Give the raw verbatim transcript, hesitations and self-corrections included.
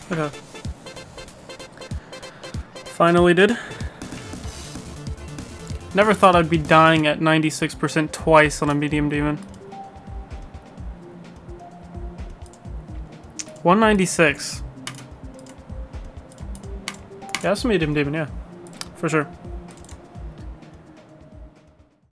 Okay. Finally did. Never thought I'd be dying at ninety-six percent twice on a medium demon. one ninety-six. Yeah, that's a medium demon, yeah. For sure.